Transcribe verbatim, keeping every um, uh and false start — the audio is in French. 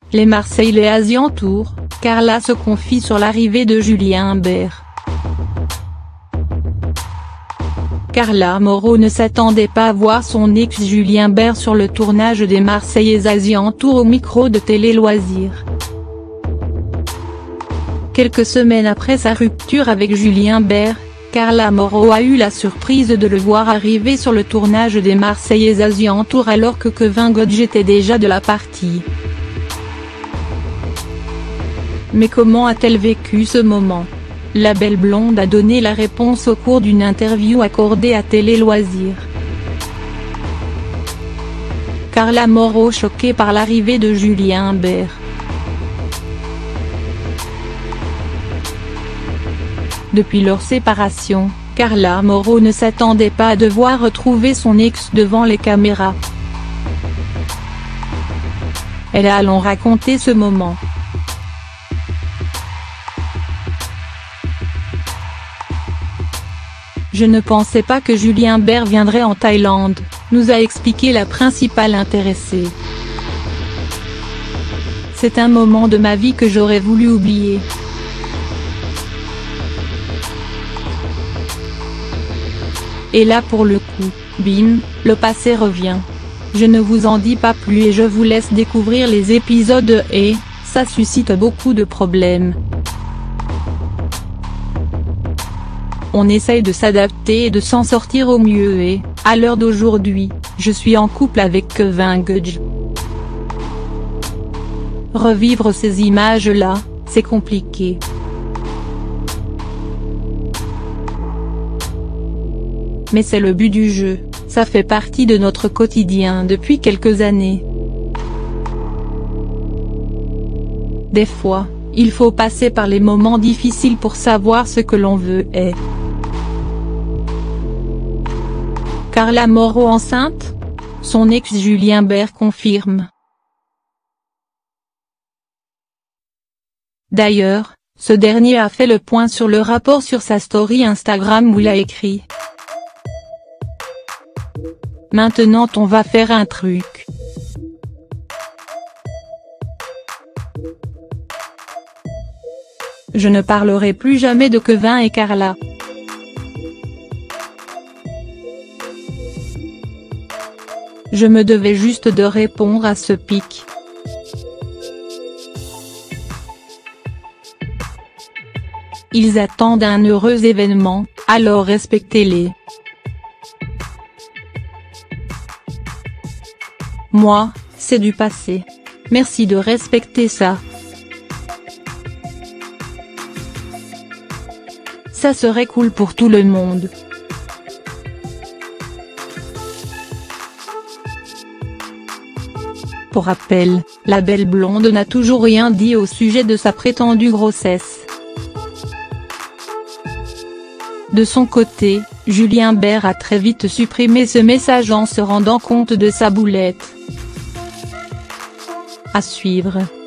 Les Marseillais et alentours, Carla se confie sur l'arrivée de Julien Bert. Carla Moreau ne s'attendait pas à voir son ex Julien Bert sur le tournage des Marseillais et alentours au micro de Télé Loisirs. Quelques semaines après sa rupture avec Julien Bert, Carla Moreau a eu la surprise de le voir arriver sur le tournage des Marseillais et alentours alors que Kevin Godj était déjà de la partie. Mais comment a-t-elle vécu ce moment? La belle blonde a donné la réponse au cours d'une interview accordée à Télé Loisirs. Carla Moreau choquée par l'arrivée de Julien Bert. Depuis leur séparation, Carla Moreau ne s'attendait pas à devoir retrouver son ex devant les caméras. Elle a allons raconter ce moment. Je ne pensais pas que Julien Bert viendrait en Thaïlande, nous a expliqué la principale intéressée. C'est un moment de ma vie que j'aurais voulu oublier. Et là pour le coup, bim, le passé revient. Je ne vous en dis pas plus et je vous laisse découvrir les épisodes et, ça suscite beaucoup de problèmes. On essaye de s'adapter et de s'en sortir au mieux et, à l'heure d'aujourd'hui, je suis en couple avec Kevin Godj. Revivre ces images-là, c'est compliqué. Mais c'est le but du jeu, ça fait partie de notre quotidien depuis quelques années. Des fois, il faut passer par les moments difficiles pour savoir ce que l'on veut et… Carla Moreau enceinte? Son ex Julien Bert confirme. D'ailleurs, ce dernier a fait le point sur le rapport sur sa story Instagram où il a écrit: Maintenant on va faire un truc. Je ne parlerai plus jamais de Kevin et Carla. Je me devais juste de répondre à ce pic. Ils attendent un heureux événement, alors respectez-les. Moi, c'est du passé. Merci de respecter ça. Ça serait cool pour tout le monde. Pour rappel, la belle blonde n'a toujours rien dit au sujet de sa prétendue grossesse. De son côté, Julien Bert a très vite supprimé ce message en se rendant compte de sa boulette. À suivre.